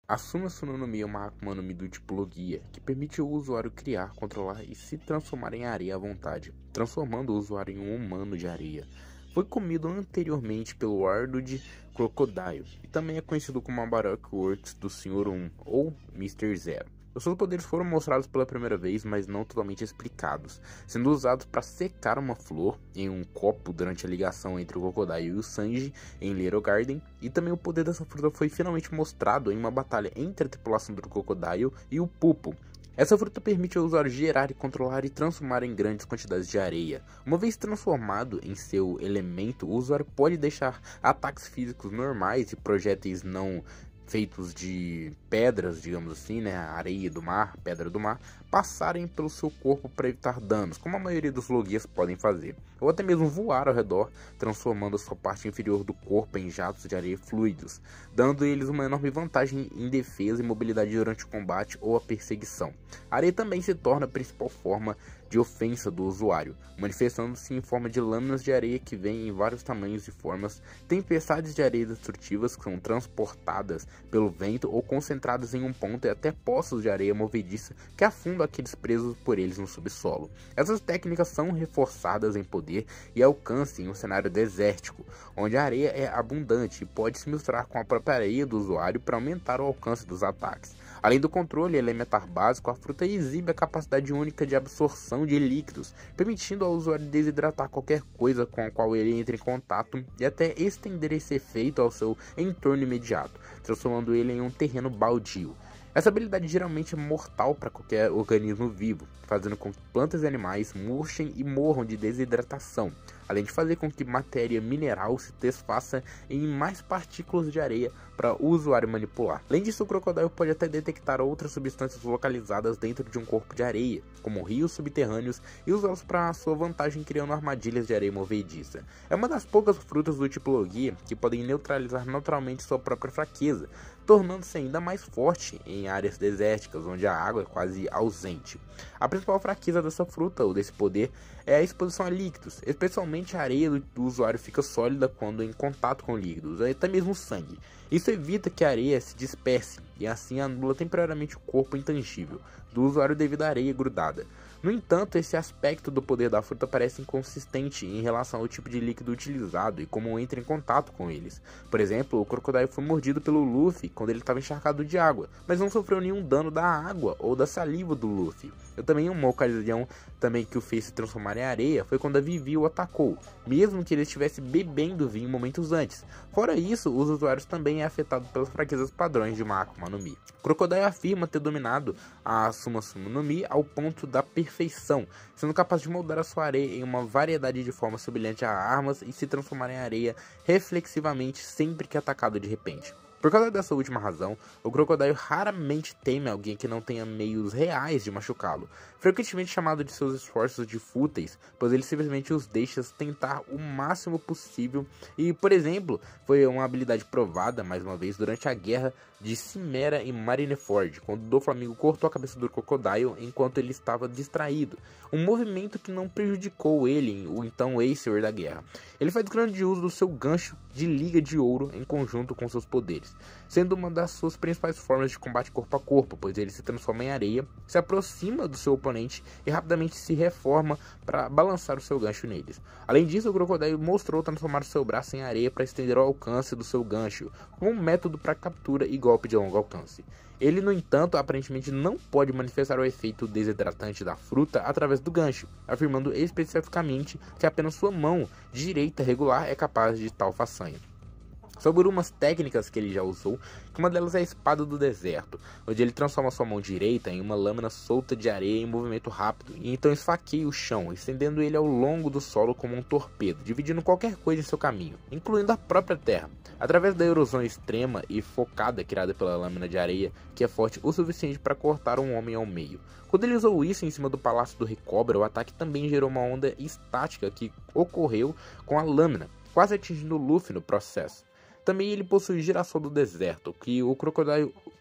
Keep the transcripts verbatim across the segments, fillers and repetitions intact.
A Suma Suma no Mi é uma Akuma no Mi do tipo Logia, que permite o usuário criar, controlar e se transformar em areia à vontade, transformando o usuário em um humano de areia. Foi comido anteriormente pelo Ardwood Crocodile, e também é conhecido como a Baroque Works do senhor um, ou mister Zero. Os seus poderes foram mostrados pela primeira vez, mas não totalmente explicados, sendo usados para secar uma flor em um copo durante a ligação entre o Crocodile e o Sanji em Little Garden, e também o poder dessa fruta foi finalmente mostrado em uma batalha entre a tripulação do Crocodile e o Pupo. Essa fruta permite ao usuário gerar e controlar e transformar em grandes quantidades de areia. Uma vez transformado em seu elemento, o usuário pode deixar ataques físicos normais e projéteis não feitos de pedras, digamos assim, né, areia do mar, pedra do mar, passarem pelo seu corpo para evitar danos, como a maioria dos Logias podem fazer, ou até mesmo voar ao redor, transformando a sua parte inferior do corpo em jatos de areia fluidos, dando eles uma enorme vantagem em defesa e mobilidade durante o combate ou a perseguição. A areia também se torna a principal forma de ofensa do usuário, manifestando-se em forma de lâminas de areia que vêm em vários tamanhos e formas, tempestades de areia destrutivas que são transportadas pelo vento ou concentradas em um ponto, e até poços de areia movediça que afundam aqueles presos por eles no subsolo. Essas técnicas são reforçadas em poder e alcance em um cenário desértico, onde a areia é abundante e pode se misturar com a própria areia do usuário para aumentar o alcance dos ataques. Além do controle elementar básico, a fruta exibe a capacidade única de absorção de líquidos, permitindo ao usuário desidratar qualquer coisa com a qual ele entre em contato e até estender esse efeito ao seu entorno imediato, transformando ele em um terreno baldio. Essa habilidade geralmente é mortal para qualquer organismo vivo, fazendo com que plantas e animais murchem e morram de desidratação, além de fazer com que matéria mineral se desfaça em mais partículas de areia para o usuário manipular. Além disso, o Crocodile pode até detectar outras substâncias localizadas dentro de um corpo de areia, como rios subterrâneos, e usá-los para sua vantagem criando armadilhas de areia movediça. É uma das poucas frutas do tipo Logia que podem neutralizar naturalmente sua própria fraqueza, tornando-se ainda mais forte em áreas desérticas, onde a água é quase ausente. A principal fraqueza dessa fruta, ou desse poder, é a exposição a líquidos, especialmente a areia do usuário fica sólida quando em contato com líquidos, até mesmo sangue. Isso evita que a areia se disperse, e assim anula temporariamente o corpo intangível do usuário devido à areia grudada. No entanto, esse aspecto do poder da fruta parece inconsistente em relação ao tipo de líquido utilizado e como entra em contato com eles. Por exemplo, o Crocodile foi mordido pelo Luffy quando ele estava encharcado de água, mas não sofreu nenhum dano da água ou da saliva do Luffy. Eu também uma ocasião também que o fez se transformar em areia foi quando a Vivi o atacou, mesmo que ele estivesse bebendo vinho momentos antes. Fora isso, os usuários também é afetado pelas fraquezas padrões de uma Akuma no Mi. Crocodile afirma ter dominado a Suma Suma no Mi ao ponto da perfeição, sendo capaz de moldar a sua areia em uma variedade de formas semelhante a armas e se transformar em areia reflexivamente sempre que atacado de repente. Por causa dessa última razão, o Crocodile raramente teme alguém que não tenha meios reais de machucá-lo, frequentemente chamado de seus esforços de fúteis, pois ele simplesmente os deixa tentar o máximo possível e, por exemplo, foi uma habilidade provada, mais uma vez, durante a guerra de Cimera e Marineford, quando o Doflamingo cortou a cabeça do Crocodile enquanto ele estava distraído, um movimento que não prejudicou ele, o então Acer da guerra. Ele faz grande uso do seu gancho de liga de ouro em conjunto com seus poderes, sendo uma das suas principais formas de combate corpo a corpo, pois ele se transforma em areia, se aproxima do seu oponente e rapidamente se reforma para balançar o seu gancho neles. Além disso, o Crocodile mostrou transformar o seu braço em areia para estender o alcance do seu gancho, como um método para captura e golpe de longo alcance. Ele, no entanto, aparentemente não pode manifestar o efeito desidratante da fruta através do gancho, afirmando especificamente que apenas sua mão direita regular é capaz de tal façanha. Sobre umas técnicas que ele já usou, que uma delas é a espada do deserto, onde ele transforma sua mão direita em uma lâmina solta de areia em movimento rápido, e então esfaqueia o chão, estendendo ele ao longo do solo como um torpedo, dividindo qualquer coisa em seu caminho, incluindo a própria terra, através da erosão extrema e focada criada pela lâmina de areia, que é forte o suficiente para cortar um homem ao meio. Quando ele usou isso em cima do Palácio do Rei Cobra, o ataque também gerou uma onda estática que ocorreu com a lâmina, quase atingindo o Luffy no processo. Também ele possui Girassol do Deserto, que o Crocodile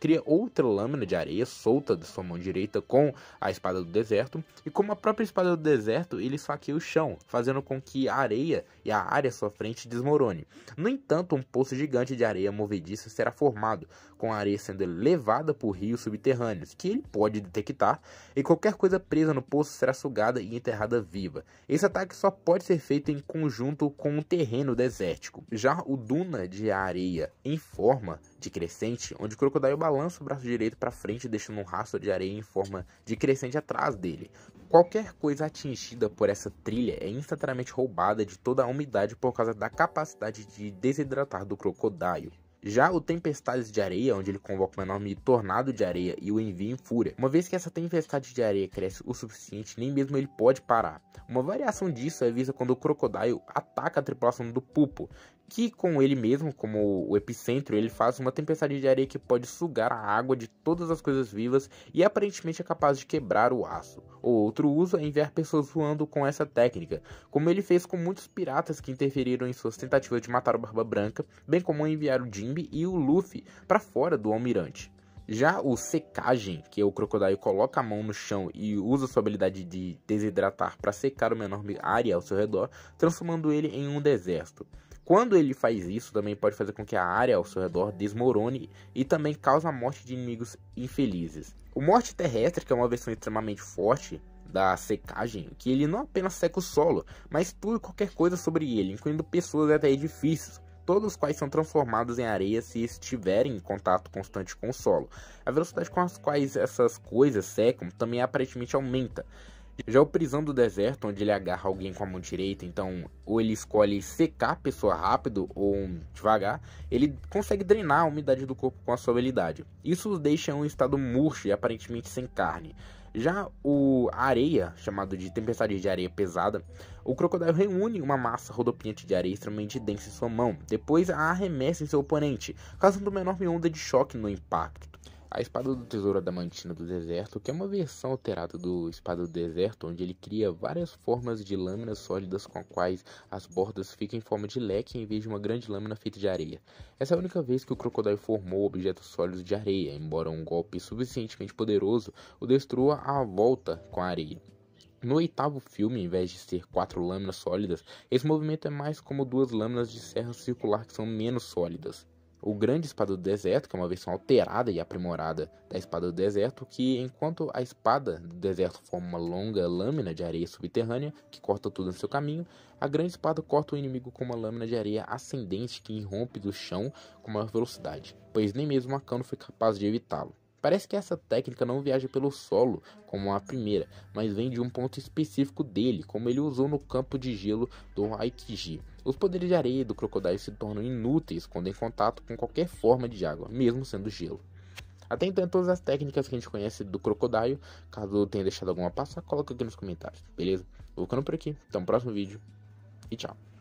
cria outra lâmina de areia solta de sua mão direita com a espada do deserto, e como a própria espada do deserto, ele esfaqueia o chão, fazendo com que a areia e a área à sua frente desmorone. No entanto, um poço gigante de areia movediça será formado, com a areia sendo levada por rios subterrâneos, que ele pode detectar, e qualquer coisa presa no poço será sugada e enterrada viva. Esse ataque só pode ser feito em conjunto com um terreno desértico. Já o duna de areia em forma de crescente, onde o Crocodile balança o braço direito para frente, deixando um rastro de areia em forma de crescente atrás dele. Qualquer coisa atingida por essa trilha é instantaneamente roubada de toda a umidade por causa da capacidade de desidratar do Crocodile. Já o Tempestades de Areia, onde ele convoca um enorme tornado de areia e o envia em fúria. Uma vez que essa tempestade de areia cresce o suficiente, nem mesmo ele pode parar. Uma variação disso é vista quando o Crocodile ataca a tripulação do Pupo, que com ele mesmo, como o epicentro, ele faz uma tempestade de areia que pode sugar a água de todas as coisas vivas e aparentemente é capaz de quebrar o aço. O outro uso é enviar pessoas voando com essa técnica, como ele fez com muitos piratas que interferiram em suas tentativas de matar o Barba Branca, bem como enviar o Jinbe e o Luffy para fora do Almirante. Já o secagem, que o Crocodile coloca a mão no chão e usa sua habilidade de desidratar para secar uma enorme área ao seu redor, transformando ele em um deserto. Quando ele faz isso, também pode fazer com que a área ao seu redor desmorone e também causa a morte de inimigos infelizes. O Morte Terrestre, que é uma versão extremamente forte da secagem, que ele não apenas seca o solo, mas tudo e qualquer coisa sobre ele, incluindo pessoas e até edifícios, todos os quais são transformados em areia se estiverem em contato constante com o solo. A velocidade com as quais essas coisas secam também aparentemente aumenta. Já o Prisão do Deserto, onde ele agarra alguém com a mão direita, então ou ele escolhe secar a pessoa rápido ou devagar, ele consegue drenar a umidade do corpo com a sua habilidade. Isso os deixa em um estado murcho e aparentemente sem carne. Já o Areia, chamado de Tempestade de Areia Pesada, o Crocodile reúne uma massa rodopiante de areia extremamente densa em sua mão, depois a arremessa em seu oponente, causando uma enorme onda de choque no impacto. A Espada do Tesouro Adamantina do Deserto, que é uma versão alterada do Espada do Deserto, onde ele cria várias formas de lâminas sólidas com as quais as bordas ficam em forma de leque em vez de uma grande lâmina feita de areia. Essa é a única vez que o Crocodile formou objetos sólidos de areia, embora um golpe suficientemente poderoso o destrua à volta com a areia. No oitavo filme, em vez de ser quatro lâminas sólidas, esse movimento é mais como duas lâminas de serra circular que são menos sólidas. O Grande Espada do Deserto, que é uma versão alterada e aprimorada da Espada do Deserto, que enquanto a Espada do Deserto forma uma longa lâmina de areia subterrânea que corta tudo no seu caminho, a Grande Espada corta o inimigo com uma lâmina de areia ascendente que irrompe do chão com maior velocidade, pois nem mesmo Akano foi capaz de evitá-lo. Parece que essa técnica não viaja pelo solo como a primeira, mas vem de um ponto específico dele, como ele usou no campo de gelo do Aokiji. Os poderes de areia do Crocodile se tornam inúteis quando em contato com qualquer forma de água, mesmo sendo gelo. Até então, todas as técnicas que a gente conhece do Crocodile. Caso tenha deixado alguma passar, coloca aqui nos comentários, beleza? Vou ficando por aqui, até o próximo vídeo e tchau.